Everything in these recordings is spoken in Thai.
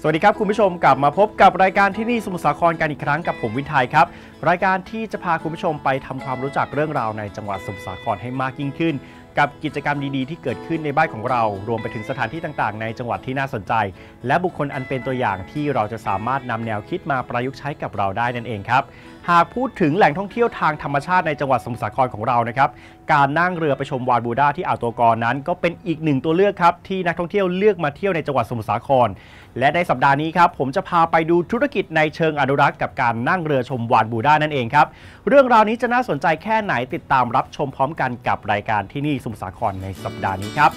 สวัสดีครับคุณผู้ชมกลับมาพบกับรายการที่นี่สมุทรสาครกันอีกครั้งกับผมวินไทยครับรายการที่จะพาคุณผู้ชมไปทำความรู้จักเรื่องราวในจังหวัดสมุทรสาครให้มากยิ่งขึ้นกับกิจกรรมดีๆที่เกิดขึ้นในบ้านของเรารวมไปถึงสถานที่ต่างๆในจังหวัดที่น่าสนใจและบุคคลอันเป็นตัวอย่างที่เราจะสามารถนำแนวคิดมาประยุกต์ใช้กับเราได้นั่นเองครับหากพูดถึงแหล่งท่องเที่ยวทางธรรมชาติในจังหวัดสมุทรสาครของเรานะครับการนั่งเรือไปชมวาฬบูด้าที่อ่าวตัวกรนั้นก็เป็นอีกหนึ่งตัวเลือกครับที่นักท่องเที่ยวเลือกมาเที่ยวในจังหวัดสมุทรสาครและในสัปดาห์นี้ครับผมจะพาไปดูธุรกิจในเชิงอนุรักษ์กับการนั่งเรือชมวาฬบูด้านั่นเองครับเรื่องราวนี้จะน่าสนใจแค่ไหนติดตามรับชมพร้อมกันกับรายการที่นี่สมุทรสาครในสัปดาห์นี้ครับ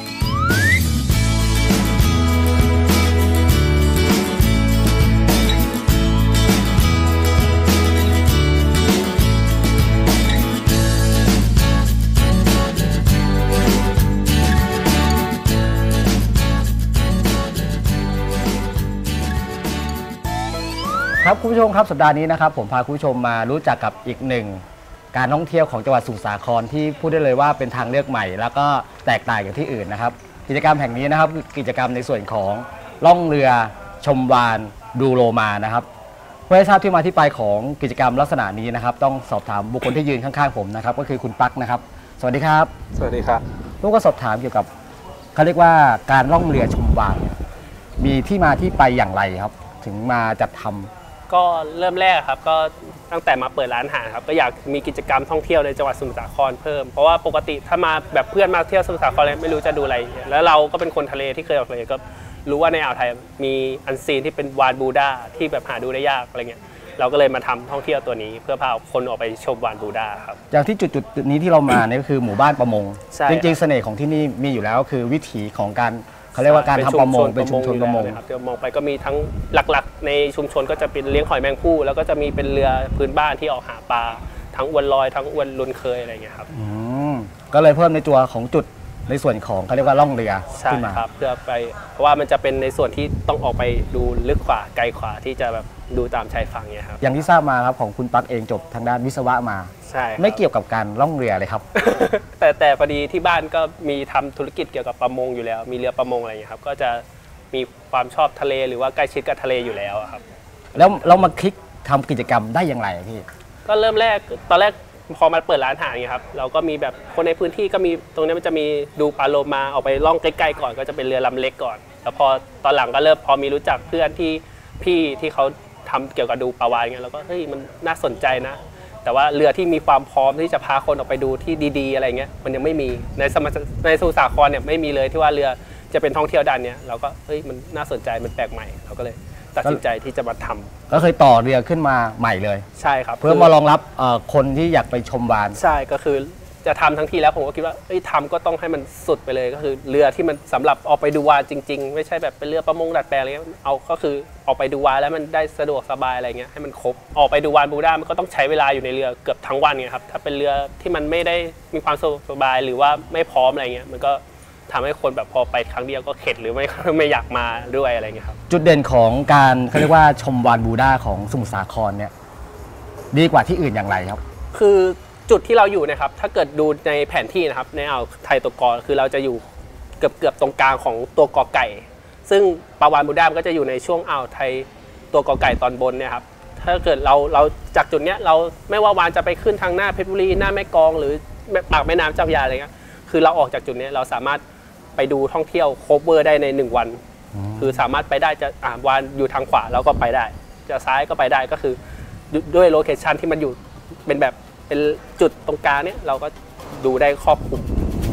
ครับคุณผู้ชมครับสัปดาห์นี้นะครับผมพาคุณผู้ชมมารู้จักกับอีกหนึ่งการท่องเที่ยวของจังหวัดสมุทรสาครที่พูดได้เลยว่าเป็นทางเลือกใหม่แล้วก็แตกต่างจากที่อื่นนะครับกิจกรรมแห่งนี้นะครับกิจกรรมในส่วนของล่องเรือชมวาฬดูโลมานะครับเพื่อให้ทราบที่มาที่ไปของกิจกรรมลักษณะนี้นะครับต้องสอบถามบุคคลที่ยืนข้างๆผมนะครับก็คือคุณปั๊กนะครับสวัสดีครับสวัสดีครับลูกก็สอบถามเกี่ยวกับเขาเรียกว่าการล่องเรือชมวาฬมีที่มาที่ไปอย่างไรครับถึงมาจัดทำก็เริ่มแรกครับก็ตั้งแต่มาเปิดร้านอาหารครับก็อยากมีกิจกรรมท่องเที่ยวในจังหวัดสมุทรสาครเพิ่มเพราะว่าปกติถ้ามาแบบเพื่อนมาเที่ยวสมุทรสาครไม่รู้จะดูอะไรแล้วเราก็เป็นคนทะเลที่เคยออกทะเลก็รู้ว่าในอ่าวไทยมีอันซีนที่เป็นวาฬบูด้าที่แบบหาดูได้ยากอะไรเงี้ยเราก็เลยมาทำท่องเที่ยวตัวนี้เพื่อพาคนออกไปชมวาฬบูด้าครับอย่างที่จุดนี้ที่เรามาเนี่ยก็คือหมู่บ้านประมงจริงๆเสน่ห์ของที่นี่มีอยู่แล้วคือวิถีของการเขาเรียกว่าการทำประมงเป็นชุมชนประมงครับเดี๋ยวมองไปก็มีทั้งหลักๆในชุมชนก็จะเป็นเลี้ยงหอยแมงภู่แล้วก็จะมีเป็นเรือพื้นบ้านที่ออกหาปลาทั้งอวนลอยทั้งอวนลุนเคยอะไรเงี้ยครับก็เลยเพิ่มในตัวของจุดในส่วนของเขาเรียกว่าล่องเรือขึ้นมาครับเพื่อไปเพราะว่ามันจะเป็นในส่วนที่ต้องออกไปดูลึกกว่าไกลกว่าที่จะแบบดูตามชายฝั่งเนี่ยครับอย่างที่ทราบมาครับของคุณปั๊กเองจบทางด้านวิศวะมาใช่ไม่เกี่ยวกับการล่องเรือเลยครับแต่พอดีที่บ้านก็มีทำธุรกิจเกี่ยวกับประมงอยู่แล้วมีเรือประมงอะไรอย่างนี้ครับก็จะมีความชอบทะเลหรือว่าใกล้ชิดกับทะเลอยู่แล้วครับแล้วเรามาคลิกทำกิจกรรมได้อย่างไรพี่ก็เริ่มแรกตอนแรกพอมาเปิดร้านอาหารอย่างนี้ครับเราก็มีแบบคนในพื้นที่ก็มีตรงนี้มันจะมีดูปลาโลมาออกไปล่องใกล้ๆก่อนก็จะเป็นเรือลำเล็กก่อนแล้วพอตอนหลังก็เริ่มพอมีรู้จักเพื่อนที่เขาทำเกี่ยวกับดูปลาวาฬเงี้ยแล้วก็เฮ้ยมันน่าสนใจนะแต่ว่าเรือที่มีความพร้อมที่จะพาคนออกไปดูที่ดีๆอะไรเงี้ยมันยังไม่มีในสมุทรสาครเนี่ยไม่มีเลยที่ว่าเรือจะเป็นท่องเที่ยวด้านนี้เราก็เฮ้ยมันน่าสนใจมันแปลกใหม่เราก็เลยตัดสินใจที่จะมาทำก็เคยต่อเรือขึ้นมาใหม่เลยใช่ครับเพื่อมารองรับคนที่อยากไปชมวาฬใช่ก็คือจะทำทั้งทีแล้วผมก็คิดว่าทำก็ต้องให้มันสุดไปเลยก็คือเรือที่มันสำหรับออกไปดูวาฬจริงๆไม่ใช่แบบเป็นเรือประมงดัดแปลงอะไรเงี้ยเอาก็คือออกไปดูวาฬแล้วมันได้สะดวกสบายอะไรเงี้ยให้มันครบออกไปดูวาฬบูด้ามันก็ต้องใช้เวลาอยู่ในเรือเกือบทั้งวันไงครับถ้าเป็นเรือที่มันไม่ได้มีความสบายหรือว่าไม่พร้อมอะไรเงี้ยมันก็ทำให้คนแบบพอไปครั้งเดียวก็เข็ดหรือไม่อยากมาด้วยอะไรเงี้ยครับจุดเด่นของการเขาเรียกว่าชมวาฬบูด้าของสมุทรสาครเนี่ยดีกว่าที่อื่นอย่างไรครับคือจุดที่เราอยู่นะครับถ้าเกิดดูในแผนที่นะครับในอ่าวไทยตัวกอคือเราจะอยู่เกือบตรงกลางของตัวกอไก่ซึ่งปลาวาฬบูด้ามันก็จะอยู่ในช่วงอ่าวไทยตัวกอไก่ตอนบนเนี่ยครับถ้าเกิดเราจากจุดเนี้ยเราไม่ว่าวาฬจะไปขึ้นทางหน้าเพชรบุรีหน้าแม่กลองหรือปากแม่น้ำเจ้าพระยาอะไรเงี้ยคือเราออกจากจุดนี้เราสามารถไปดูท่องเที่ยวโคเวอร์ได้ใน1 วันคือสามารถไปได้จะวาฬอยู่ทางขวาเราก็ไปได้จะซ้ายก็ไปได้ก็คือด้วยโลเคชันที่มันอยู่เป็นแบบเป็นจุดตรงกลางเนี่ยเราก็ดูได้ครอบคลุม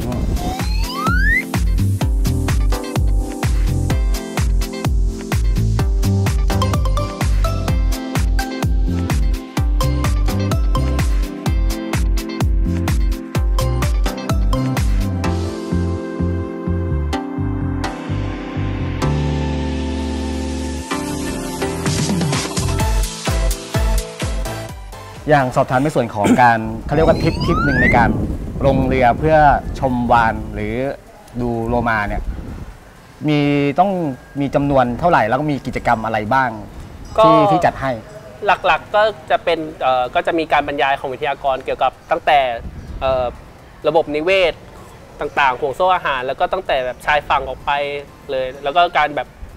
อย่างสอบถามในส่วนของการเขาเรียกว่าทริปหนึ่งในการลงเรือเพื่อชมวาฬหรือดูโลมาเนี่ยต้องมีจำนวนเท่าไหร่แล้วก็มีกิจกรรมอะไรบ้างที่จัดให้หลักๆก็จะเป็นก็จะมีการบรรยายของวิทยากรเกี่ยวกับตั้งแต่ระบบนิเวศต่างๆห่วงโซ่อาหารแล้วก็ตั้งแต่แบบชายฝั่งออกไปเลยแล้วก็การแบบ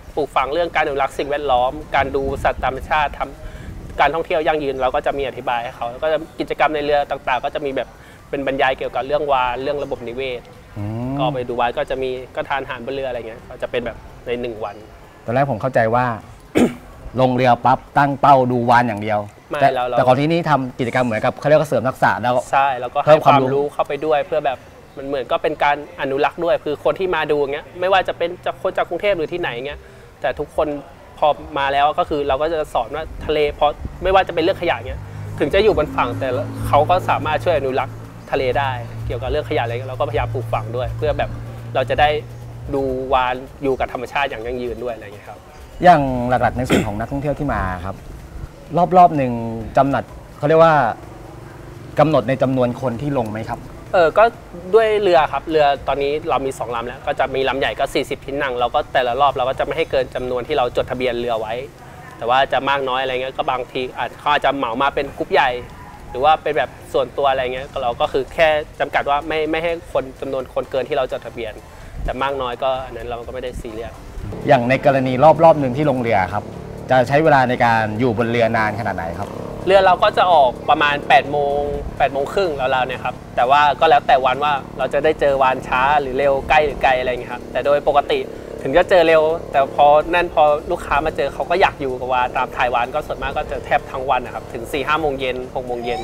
ปลูกฝังเรื่องการอนุรักษ์สิ่งแวดล้อมการดูสัตว์ธรรมชาติทำการท่องเที่ยวยั่งยืนเราก็จะมีอธิบายให้เขาแล้วก็กิจกรรมในเรือต่างๆก็จะมีแบบเป็นบรรยายเกี่ยวกับเรื่องวาฬเรื่องระบบนิเวศก็ไปดูวาฬก็จะมีก็ทานอาหารบนเรืออะไรเงี้ยก็จะเป็นแบบใน1 วันตอนแรกผมเข้าใจว่า ลงเรือปั๊บตั้งเป้าดูวาฬอย่างเดียวแต่ก่อนที่นี่ทำกิจกรรมเหมือนกับเขาเรียกว่าเสริมทักษะแล้วใช่แล้วก็ให้ความรู้เข้าไปด้วยเพื่อแบบมันเหมือนก็เป็นการอนุรักษ์ด้วยคือคนที่มาดูเงี้ยไม่ว่าจะเป็นจากคนจากกรุงเทพหรือที่ไหนเงี้ยแต่ทุกคนพอมาแล้วก็คือเราก็จะสอนว่าทะเลเพราะไม่ว่าจะเป็นเรื่องขยะเงี้ยถึงจะอยู่บนฝั่งแต่เขาก็สามารถช่วยอนุรักษ์ทะเลได้เกี่ยวกับเรื่องขยะอะไรเราก็พยายามปลูกฝังด้วยเพื่อแบบเราจะได้ดูวาฬอยู่กับธรรมชาติอย่างยั่งยืนด้วยอะไรเงี้ยครับอย่างหลักๆในส่วนของนักท่องเที่ยวที่มาครับรอบหนึ่งจำหนัดเขาเรียกว่ากำหนดในจำนวนคนที่ลงไหมครับก็ด้วยเรือครับเรือตอนนี้เรามี2 ลำแล้วก็จะมีลำใหญ่ก็40 ที่นั่งเราก็แต่ละรอบเราก็จะไม่ให้เกินจำนวนที่เราจดทะเบียนเรือไว้แต่ว่าจะมากน้อยอะไรเงี้ยก็บางทีเขาอาจจะเหมามาเป็นกรุ๊ปใหญ่หรือว่าเป็นแบบส่วนตัวอะไรเงี้ยเราก็คือแค่จำกัดว่าไม่ให้คนจำนวนคนเกินที่เราจดทะเบียนแต่มากน้อยก็อันนั้นเราก็ไม่ได้ซีเรียสอย่างในกรณีรอบหนึ่งที่ลงเรือครับจะใช้เวลาในการอยู่บนเรือนานขนาดไหนครับเรือเราก็จะออกประมาณ8 โมงครึ่งแล้วเนี่ยครับแต่ว่าก็แล้วแต่วันว่าเราจะได้เจอวาฬช้าหรือเร็วใกล้หรือไกลอะไรเงี้ยครับแต่โดยปกติถึงจะเจอเร็วแต่พอลูกค้ามาเจอเขาก็อยากอยู่กับวาฬตามถ่ายวาฬก็ส่วนมากก็จะแทบทั้งวันนะครับถึง 4-5 โมงเย็น 6 โมงเย็น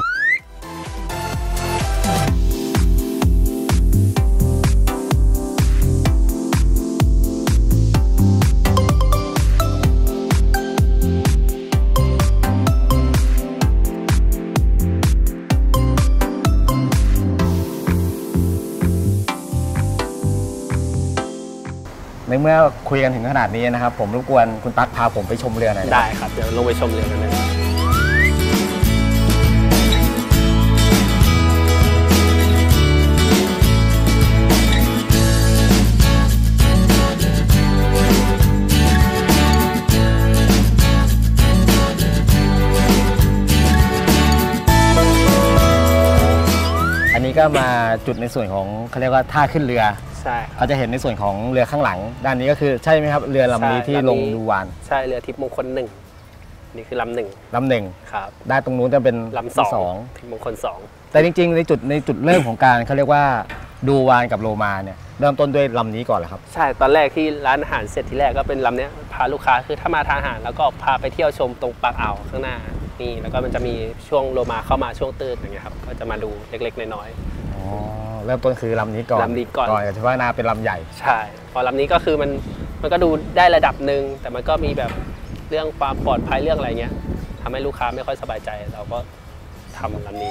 ในเมื่อคุยกันถึงขนาดนี้นะครับผมรบกวนคุณตั๊กพาผมไปชมเรือหน่อยได้ครับเดี๋ยวลงไปชมเรือกันเลยอันนี้ก็มาจุดในส่วนของเขาเรียกว่าท่าขึ้นเรือใช่เขาจะเห็นในส่วนของเรือข้างหลังด้านนี้ก็คือใช่ไหมครับเรือลำนี้ที่ลงดูวาฬใช่เรือทิพย์มงคล 1นี่คือลำ 1ครับด้านตรงนู้นจะเป็นลำ 2ทิพย์มงคล 2 แต่จริงๆในจุดเริ่มของการเขาเรียกว่าดูวาฬกับโลมาเนี่ยเริ่มต้นด้วยลำนี้ก่อนเหรอครับใช่ตอนแรกที่ร้านอาหารเสร็จทีแรกก็เป็นลำนี้พาลูกค้าคือถ้ามาทานอาหารแล้วก็พาไปเที่ยวชมตรงปากอ่าวข้างหน้านี่แล้วก็มันจะมีช่วงโลมาเข้ามาช่วงตื้นอย่างเงี้ยครับก็จะมาดูเล็กๆน้อยเริ่มต้นคือลำนี้ก่อนเฉพาะนาเป็นลำใหญ่ใช่พอลำนี้ก็คือมันก็ดูได้ระดับหนึ่งแต่มันก็มีแบบเรื่องความปลอดภัยเรื่องอะไรเงี้ยทำให้ลูกค้าไม่ค่อยสบายใจเราก็ทำลำนี้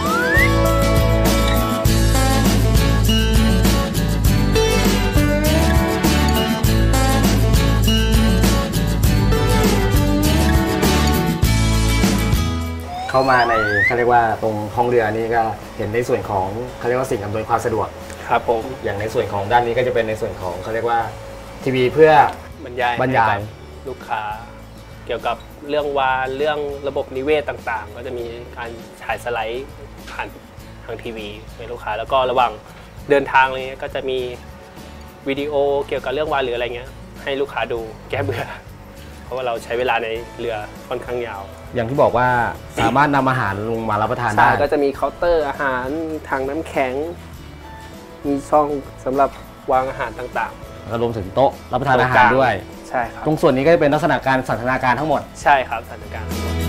เข้ามาในเขาเรียกว่าตรงห้องเรือนี้ก็เห็นในส่วนของเขาเรียกว่าสิ่งอำนวยความสะดวกครับผมอย่างในส่วนของด้านนี้ก็จะเป็นในส่วนของเขาเรียกว่าทีวีเพื่อบรรยายลูกค้าเกี่ยวกับเรื่องวาฬเรื่องระบบนิเวศต่างๆก็จะมีการฉายสไลด์ผ่านทางทีวีให้ลูกค้าแล้วก็ระหว่างเดินทางอะไรเงี้ยก็จะมีวิดีโอเกี่ยวกับเรื่องวาฬหรืออะไรเงี้ยให้ลูกค้าดูแก้เบื่อเพราะว่าเราใช้เวลาในเรือค่อนข้างยาวอย่างที่บอกว่าสามารถนำอาหารลงมารับประทานได้ก็จะมีเคาน์เตอร์อาหารถังน้ำแข็งมีช่องสำหรับวางอาหารต่างๆแล้วรวมถึงโต๊ะรับประทานอาหารด้วยใช่ครับตรงส่วนนี้ก็จะเป็นลักษณะการสันทนาการทั้งหมดใช่ครับสันทนาการ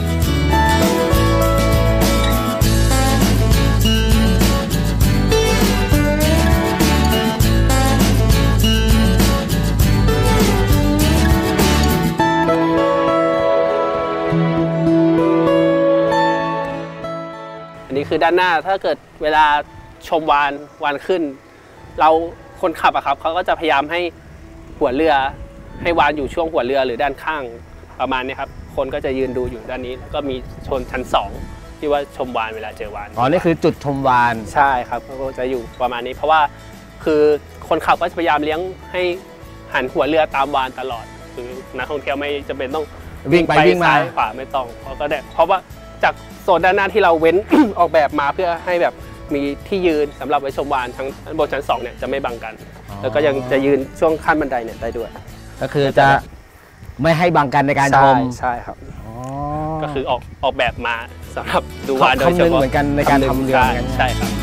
อันนี้คือด้านหน้าถ้าเกิดเวลาชมวานขึ้นเราคนขับอะครับเขาก็จะพยายามให้หัวเรือให้วานอยู่ช่วงหัวเรือหรือด้านข้างประมาณนี้ครับคนก็จะยืนดูอยู่ด้านนี้ก็มีชนชั้น2ที่ว่าชมวานเวลาเจอวานนี่คือจุดชมวานใช่ครับก็จะอยู่ประมาณนี้เพราะว่าคือคนขับก็จะพยายามเลี้ยงให้หันหัวเรือตามวานตลอดคือนักท่องเที่ยวไม่จำเป็นต้องวิ่งไปวิ่งมาขวาไม่ต้องเพราะว่าจากโซนด้านหน้าที่เราเว้น ออกแบบมาเพื่อให้แบบมีที่ยืนสำหรับไว้ชมวาฬทั้งบนชั้น2เนี่ยจะไม่บังกันแล้วก็ยังจะยืนช่วงขั้นบันไดเนี่ยได้ด้วยแสก็คือจะไม่ให้บังกันในการชมใช่ครับก็คือออกแบบมาสำหรับดูวานโดยเฉคำนึงพาะเหมือนกันในการทำเรือเหมือนกันใช่ครับ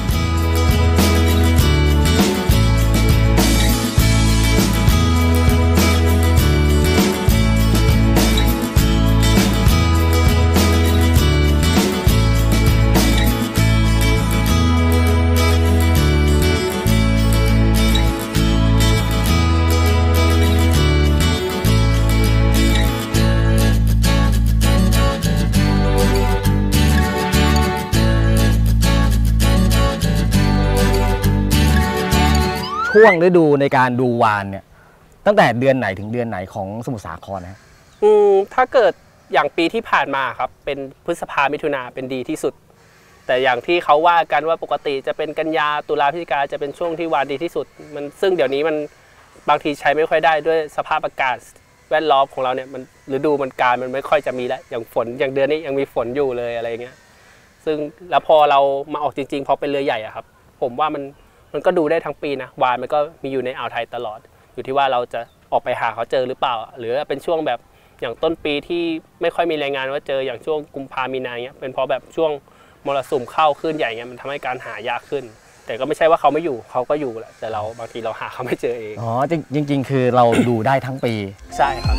ช่วงฤดูในการดูวานเนี่ยตั้งแต่เดือนไหนถึงเดือนไหนของสมุทรสาครนะถ้าเกิดอย่างปีที่ผ่านมาครับเป็นพฤษภามิถุนาเป็นดีที่สุด แต่อย่างที่เขาว่ากันว่าปกติจะเป็นกันยาตุลาพฤศจิกาจะเป็นช่วงที่วานดีที่สุดมันซึ่งเดี๋ยวนี้มันบางทีใช้ไม่ค่อยได้ด้วยสภาพอากาศแวดล้อมของเราเนี่ยมันฤดูมันกาลมันไม่ค่อยจะมีแล้วอย่างฝนอย่างเดือนนี้ยังมีฝนอยู่เลยอะไรเงี้ยซึ่งแล้วพอเรามาออกจริงๆพอเป็นเรือใหญ่อะครับผมว่ามันก็ดูได้ทั้งปีนะวานมันก็มีอยู่ในอ่าวไทยตลอดอยู่ที่ว่าเราจะออกไปหาเขาเจอหรือเปล่าหรือเป็นช่วงแบบอย่างต้นปีที่ไม่ค่อยมีรายงานว่าเจออย่างช่วงกุมภามีนาเงี้ยเป็นเพราะแบบช่วงมรสุมเข้าคลื่นใหญ่เงี้ยมันทำให้การหายากขึ้นแต่ก็ไม่ใช่ว่าเขาไม่อยู่เขาก็อยู่แหละแต่เราบางทีเราหาเขาไม่เจอเองอ๋อจริงๆคือเราดูได้ทั้งปีใช่ครับ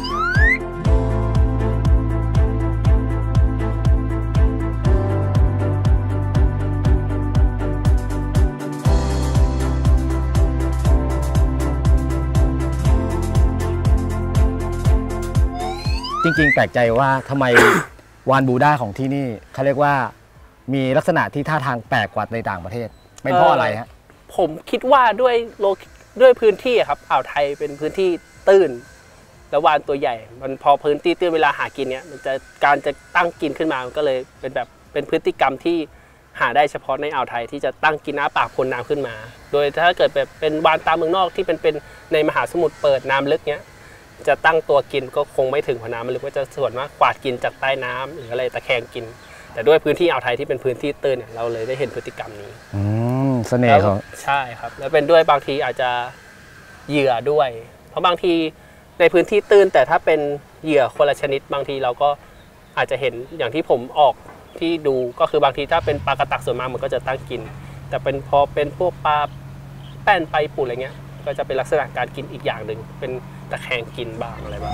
จริงๆแปลกใจว่าทำไม วานบูด้าของที่นี่เขาเรียกว่ามีลักษณะที่ท่าทางแปลกกว่าในต่างประเทศเป็นเพราะอะไรฮะผมคิดว่าด้วยพื้นที่ครับอ่าวไทยเป็นพื้นที่ตื้นแล้ววานตัวใหญ่มันพอพื้นที่ตื้นเวลาหากินเนี่ยมันจะการจะตั้งกินขึ้นมามันก็เลยเป็นพฤติกรรมที่หาได้เฉพาะในอ่าวไทยที่จะตั้งกินน้ำปากพรน้ำขึ้นมาโดยถ้าเกิดแบบเป็นวานตามเมืองนอกที่เป็นในมหาสมุทรเปิดน้ำลึกเนี้ยจะตั้งตัวกินก็คงไม่ถึงพอน้ำมันลึกก็จะส่วนมากกวาดกินจากใต้น้ำหรืออะไรตะแคงกินแต่ด้วยพื้นที่อ่าวไทยที่เป็นพื้นที่ตื้นเนี่ยเราเลยได้เห็นพฤติกรรมนี้เสน่ห์ของใช่ครับแล้วเป็นด้วยบางทีอาจจะเหยื่อด้วยเพราะบางทีในพื้นที่ตื้นแต่ถ้าเป็นเหยื่อคนละชนิดบางทีเราก็อาจจะเห็นอย่างที่ผมออกที่ดูก็คือบางทีถ้าเป็นปลากระตักส่วนมากมันก็จะตั้งกินแต่พอเป็นพวกปลาแป้นไปปูอะไรเงี้ยก็จะเป็นลักษณะการกินอีกอย่างหนึ่งเป็นตะแคงกินบ้างอะไรบ้าง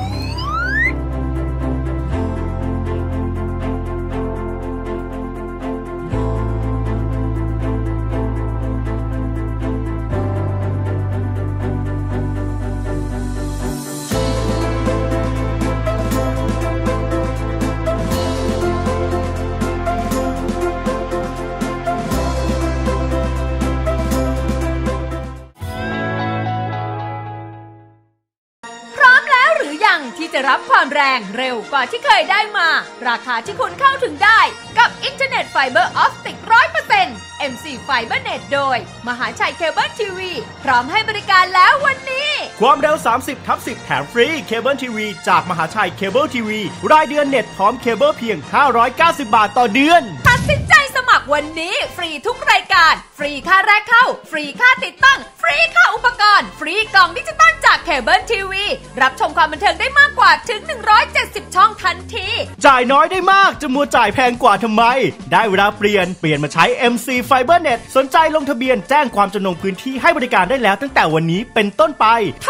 ที่จะรับความแรงเร็วกว่าที่เคยได้มาราคาที่คุณเข้าถึงได้กับอินเทอร์เน็ตไฟเบอร์ออปติก 100% MC FiberNet โดยมหาชัยเคเบิลทีวีพร้อมให้บริการแล้ววันนี้ความเร็ว 30/10 แถมฟรีเคเบิลทีวีจากมหาชัยเคเบิลทีวีรายเดือนเน็ตพร้อมเคเบิลเพียง590 บาทต่อเดือนตัดสินใจสมัครวันนี้ฟรีทุกรายการฟรีค่าแรกเข้าฟรีค่าติดตั้งฟรีค่าอุปกรณ์ฟรีกล่องดิจิตอลจากเคเบิลทีวีรับชมความบันเทิงได้มากกว่าถึง170ช่องทันทีจ่ายน้อยได้มากจะมัวจ่ายแพงกว่าทำไมได้เวลาเปลี่ยนมาใช้ MC FiberNet สนใจลงทะเบียนแจ้งความจำนงพื้นที่ให้บริการได้แล้วตั้งแต่วันนี้เป็นต้นไปโทร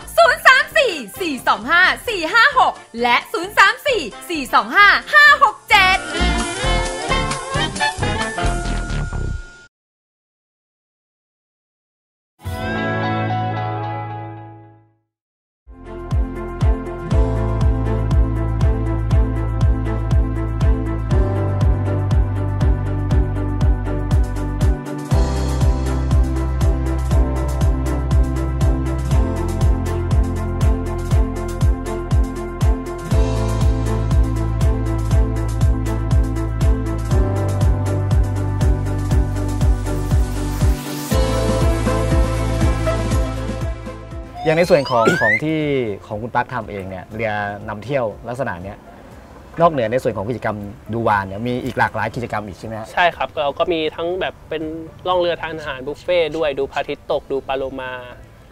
034-425-456 และ 034-425-567 อย่างในส่วนของที่ของคุณตั๊กทำเองเนี่ยเรือนำเที่ยวลักษณะเนี้ยนอกเหนือในส่วนของกิจกรรมดูวานเนี่ยมีอีกหลากหลายกิจกรรมอีกใช่ไหมใช่ครับเราก็มีทั้งแบบเป็นล่องเรือทานอาหารบุฟเฟ่ด้วยดูพระอาทิตย์ตกดูปลาโลมา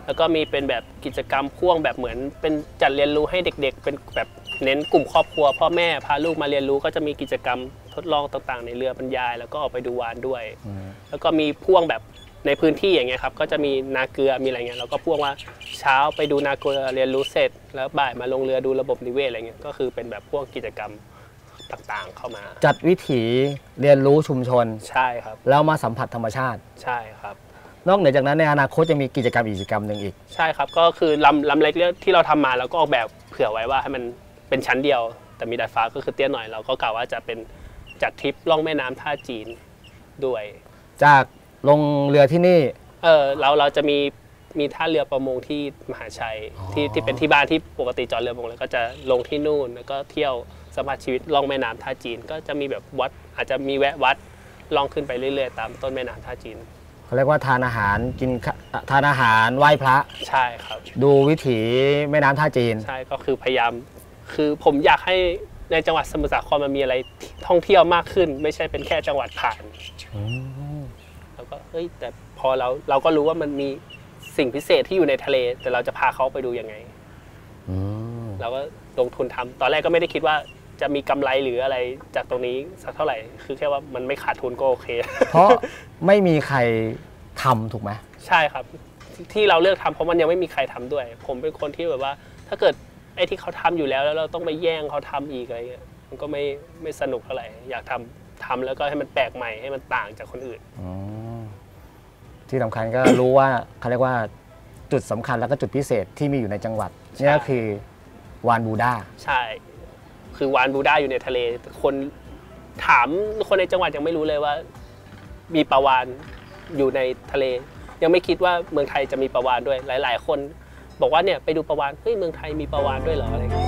แล้วก็มีเป็นแบบกิจกรรมพ่วงแบบเหมือนเป็นจัดเรียนรู้ให้เด็กๆเป็นแบบเน้นกลุ่มครอบครัวพ่อแม่พาลูกมาเรียนรู้ก็จะมีกิจกรรมทดลองต่างๆในเรือบรรยายแล้วก็ออกไปดูวาฬด้วย แล้วก็มีพ่วงแบบในพื้นที่อย่างเงี้ยครับก็จะมีนาเกลือมีอะไรเงี้ยเราก็พ่วงว่าเช้าไปดูนาเกลือเรียนรู้เสร็จแล้วบ่ายมาลงเรือดูระบบนิเวศอะไรเงี้ยก็คือเป็นแบบพวกกิจกรรมต่างๆเข้ามาจัดวิถีเรียนรู้ชุมชนใช่ครับแล้วมาสัมผัสธรรมชาติใช่ครับนอกเหนือจากนั้นในอนาคตจะมีกิจกรรมหนึ่งอีกใช่ครับก็คือลำเล็กที่เราทำมาแล้วก็ออกแบบเผื่อไว้ว่าให้มันเป็นชั้นเดียวแต่มีดาดฟ้าก็คือเตี้ยหน่อยเราก็กล่าวว่าจะเป็นจัดทริปล่องแม่น้ำท่าจีนด้วยจากลงเรือที่นี่เราจะมีท่าเรือประมงที่มหาชัยที่เป็นที่บ้านที่ปกติจอดเรือประมงแล้วก็จะลงที่นู่นแล้วก็เที่ยวสัมผัสชีวิตล่องแม่น้ำท่าจีนก็จะมีแบบวัดอาจจะมีแวะวัดล่องขึ้นไปเรื่อยๆตามต้นแม่น้ำท่าจีนเขาเรียกว่าทานอาหารทานอาหารไหว้พระใช่ครับดูวิถีแม่น้ำท่าจีนใช่ก็คือพยายามคือผมอยากให้ในจังหวัดสมุทรสาครมันมีอะไรท่องเที่ยวมากขึ้นไม่ใช่เป็นแค่จังหวัดผ่านแล้วก็แต่พอเราก็รู้ว่ามันมีสิ่งพิเศษที่อยู่ในทะเลแต่เราจะพาเขาไปดูยังไงเราก็ลงทุนทำตอนแรกก็ไม่ได้คิดว่าจะมีกำไรหรืออะไรจากตรงนี้สักเท่าไหร่คือแค่ว่ามันไม่ขาดทุนก็โอเคเพราะไม่มีใครทำถูกไหมใช่ครับที่เราเลือกทำเพราะมันยังไม่มีใครทำด้วยผมเป็นคนที่แบบว่าถ้าเกิดไอ้ที่เขาทำอยู่แล้วเราต้องไปแย่งเขาทำอีกอะไรเงี้ยมันก็ไม่สนุกเท่าไหร่อยากทำแล้วก็ให้มันแปลกใหม่ให้มันต่างจากคนอื่นที่สำคัญก็รู้ว่าเขาเรียกว่าจุดสำคัญแล้วก็จุดพิเศษที่มีอยู่ในจังหวัดนี่ก็คือวาฬบูดาใช่คือวาฬบูดาอยู่ในทะเลคนถามคนในจังหวัดยังไม่รู้เลยว่ามีปลาวาฬอยู่ในทะเลยังไม่คิดว่าเมืองไทยจะมีปลาวาฬด้วยหลายๆคนบอกว่าเนี่ยไปดูปลาวาฬเฮ้ยเมืองไทยมีปลาวาฬด้วยเหรออะไรอย่างเงี้ย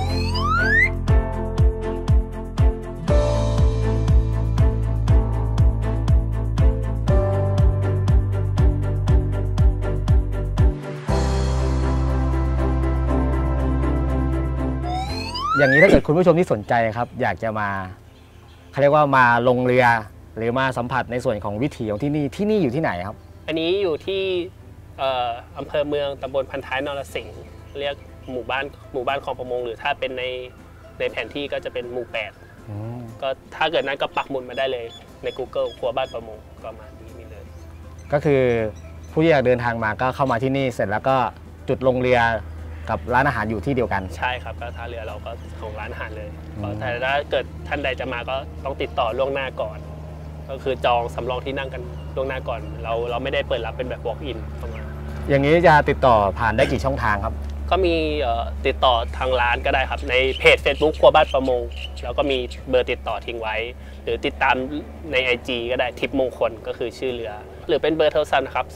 อย่างนี้ถ้าเกิดคุณผู้ชมที่สนใจครับอยากจะมาเขาเรียกว่ามาลงเรือหรือมาสัมผัสในส่วนของวิถีของที่นี่อยู่ที่ไหนครับอันนี้อยู่ที่อำเภอเมืองตำบลพันท้ายนรสิงห์เรียกหมู่บ้านคลองประมงหรือถ้าเป็นในแผนที่ก็จะเป็นหมู่8ก็ถ้าเกิดนั้นก็ปักหมุดมาได้เลยใน Google ครัวบ้านประมงก็มานี่เลยก็คือผู้ที่อยากเดินทางมาก็เข้ามาที่นี่เสร็จแล้วก็จุดลงเรือกับร้านอาหารอยู่ที่เดียวกันใช่ครับก็ท่าเรือเราก็ของร้านอาหารเลยแต่ถ้าเกิดท่านใดจะมาก็ต้องติดต่อล่วงหน้าก่อนก็คือจองสำรองที่นั่งกันล่วงหน้าก่อนเราไม่ได้เปิดรับเป็นแบบ walk in เข้ามาอย่างนี้จะติดต่อผ่านได้กี่ช่องทางครับก็มีติดต่อทางร้านก็ได้ครับในเพจ Facebook ครัวบ้านประมงแล้วก็มีเบอร์ติดต่อทิ้งไว้หรือติดตามใน IG ก็ได้ทิพย์มงคลก็คือชื่อเรือหรือเป็นเบอร์โทรศัพท์นะครับ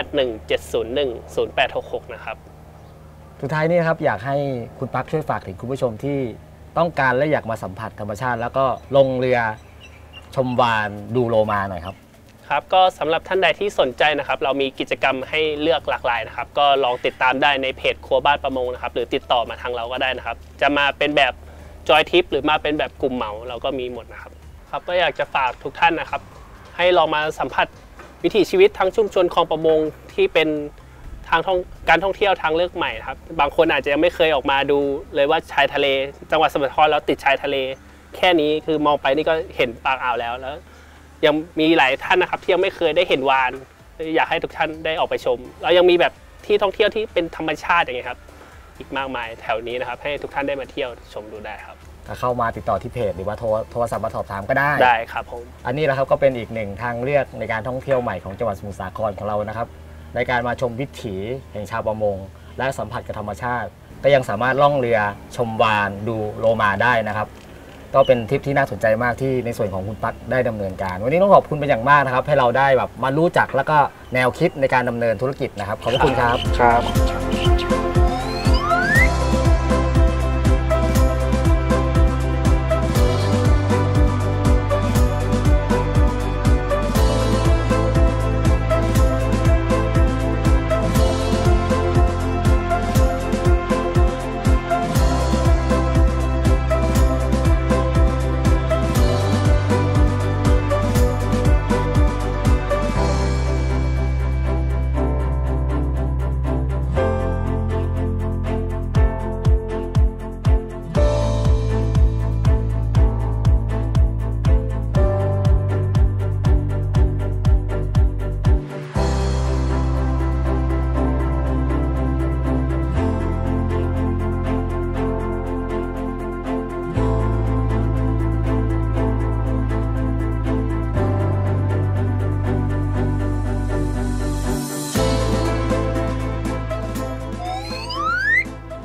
0817010866นะครับสุดท้ายนี้ครับอยากให้คุณปั๊กช่วยฝากถึงคุณผู้ชมที่ต้องการและอยากมาสัมผัสธรรมชาติแล้วก็ลงเรือชมวาฬดูโลมาหน่อยครับครับก็สำหรับท่านใดที่สนใจนะครับเรามีกิจกรรมให้เลือกหลากหลายนะครับก็ลองติดตามได้ในเพจครัวบ้านประมงนะครับหรือติดต่อมาทางเราก็ได้นะครับจะมาเป็นแบบจอยทริปหรือมาเป็นแบบกลุ่มเหมาเราก็มีหมดนะครับก็อยากจะฝากทุกท่านนะครับให้ลองมาสัมผัสวิถีชีวิตทั้งชุมชนคลองประมงที่เป็นการท่องเที่ยวทางเลือกใหม่ครับบางคนอาจจะยังไม่เคยออกมาดูเลยว่าชายทะเลจังหวัดสมุทรสาครแล้วติดชายทะเลแค่นี้คือมองไปนี่ก็เห็นปากอ่าวแล้วยังมีหลายท่านนะครับที่ยังไม่เคยได้เห็นวาฬอยากให้ทุกท่านได้ออกไปชมแล้วยังมีแบบที่ท่องเที่ยวที่เป็นธรรมชาติอย่างเงี้ยครับอีกมากมายแถวนี้นะครับให้ทุกท่านได้มาเที่ยวชมดูได้ครับเข้ามาติดต่อที่เพจหรือว่าโทรศัพท์มาสอบถามก็ได้ครับผมอันนี้แหละครับก็เป็นอีกหนึ่งทางเลือกในการท่องเที่ยวใหม่ของจังหวัดสมุทรสาครของเรานะครับในการมาชมวิถีแห่งชาวประมงและสัมผัสกับธรรมชาติก็ยังสามารถล่องเรือชมวาฬดูโลมาได้นะครับก็เป็นทริปที่น่าสนใจมากที่ในส่วนของคุณปั๊กได้ดำเนินการวันนี้ต้องขอบคุณเป็นอย่างมากนะครับให้เราได้แบบมารู้จักแล้วก็แนวคิดในการดำเนินธุรกิจนะครับขอบคุณครับครับ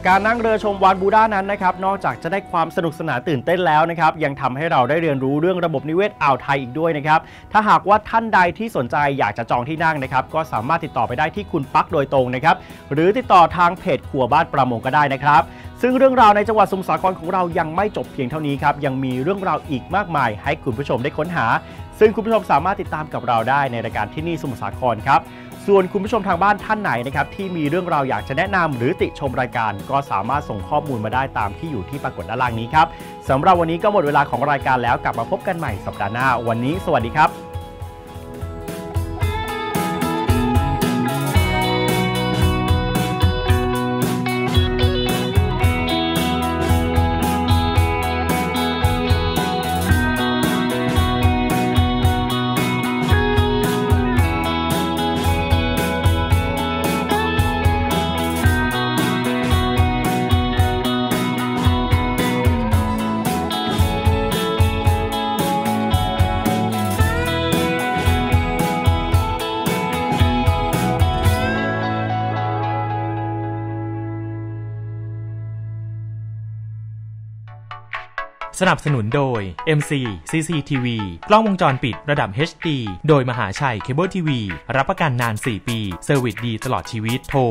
การนั่งเรือชมวานบูด้านั้นนะครับนอกจากจะได้ความสนุกสนานตื่นเต้นแล้วนะครับยังทำให้เราได้เรียนรู้เรื่องระบบนิเวศอ่าวไทยอีกด้วยนะครับถ้าหากว่าท่านใดที่สนใจอยากจะจองที่นั่งนะครับก็สามารถติดต่อไปได้ที่คุณปั๊กโดยตรงนะครับหรือติดต่อทางเพจครัวบ้านประมงก็ได้นะครับซึ่งเรื่องราวในจังหวัดสมุทรสาครของเรายังไม่จบเพียงเท่านี้ครับยังมีเรื่องราวอีกมากมายให้คุณผู้ชมได้ค้นหาซึ่งคุณผู้ชมสามารถติดตามกับเราได้ในรายการที่นี่สมุทรสาครครับส่วนคุณผู้ชมทางบ้านท่านไหนนะครับที่มีเรื่องราวอยากจะแนะนำหรือติชมรายการก็สามารถส่งข้อมูลมาได้ตามที่อยู่ที่ปรากฏด้านล่างนี้ครับสำหรับวันนี้ก็หมดเวลาของรายการแล้วกลับมาพบกันใหม่สัปดาห์หน้าวันนี้สวัสดีครับสนับสนุนโดย MC CCTV กล้องวงจรปิดระดับ HD โดยมหาชัยเคเบิลทีวีรับประกันนาน 4 ปีเซอร์วิสดีตลอดชีวิตโทร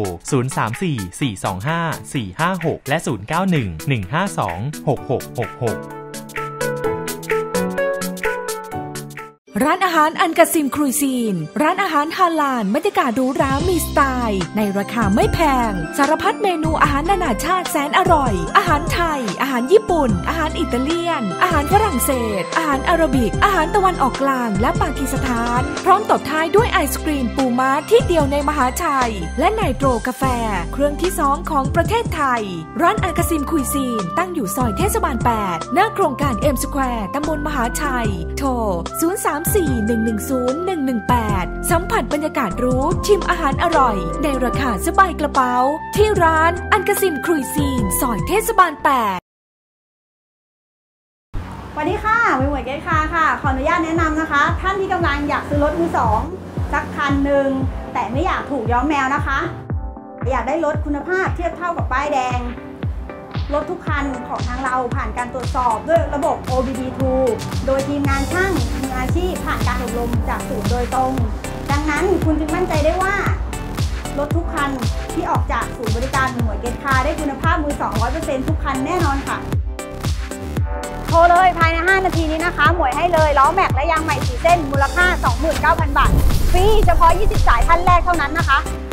034-425-456 และ 091-152-6666 ร้านอาหารอันกาซิมครูซีนร้านอาหารฮาลาลบรรยากาศหรูหรามีสไตล์ในราคาไม่แพงสารพัดเมนูอาหารนานาชาติแสนอร่อยอาหารไทยอาหารญี่ปุ่นอาหารอิตาเลียนอาหารฝรั่งเศสอาหารอาหรับิกอาหารตะวันออกกลางและปากีสถานพร้อมตบท้ายด้วยไอศกรีมปูม้าที่เดียวในมหาชัยและไนโตรกาแฟเครื่องที่2ของประเทศไทยร้านอันกาซิมครูซีนตั้งอยู่ซอยเทศบาล8หน้าโครงการเอ็มสแควร์ตำบลมหาชัยโทร034-110-118 สัมผัสบรรยากาศรู้ชิมอาหารอร่อยในราคาสบายกระเป๋าที่ร้านอันกาซิมครูซีนซอยเทศบาล8 สวัสดีค่ะหมวยเกตคาค่ะขออนุญาตแนะนำนะคะท่านที่กำลังอยากซื้อรถมือสองสักคันหนึ่งแต่ไม่อยากถูกย้อมแมวนะคะอยากได้รถคุณภาพเทียบเท่ากับป้ายแดงรถทุกคันของทางเราผ่านการตรวจสอบด้วยระบบ OBD2 โดยทีมงานช่างมืออาชีพผ่านการอบรมจากศูนย์โดยตรงดังนั้นคุณจึงมั่นใจได้ว่ารถทุกคันที่ออกจากศูนย์บริการหมวยเกตคาได้คุณภาพมือ 200% ทุกคันแน่นอนค่ะโทรเลยภายใน5นาทีนี้นะคะหมวยให้เลยล้อแม็กและยางใหม่4เส้นมูลค่า 29,000 บาทฟรีเฉพาะ20สายท่านแรกเท่านั้นนะคะ